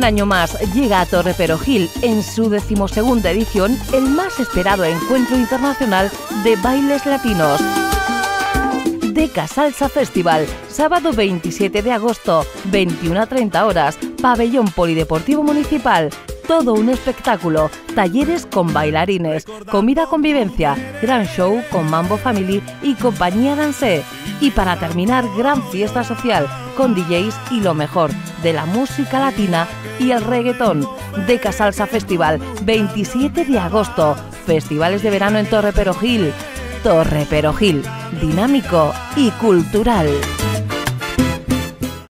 año más llega a Torre Perojil, en su 12ª edición, el más esperado encuentro internacional de bailes latinos. Deca Salsa Festival, sábado 27 de agosto, 21 a 30 horas, Pabellón Polideportivo Municipal. Todo un espectáculo, talleres con bailarines, comida convivencia, gran show con Mambo Family y compañía Dansé. Y para terminar, gran fiesta social con DJs y lo mejor de la música latina y el reggaetón. Deca Salsa Festival, 27 de agosto, festivales de verano en Torre Perojil. Torre Perojil, dinámico y cultural.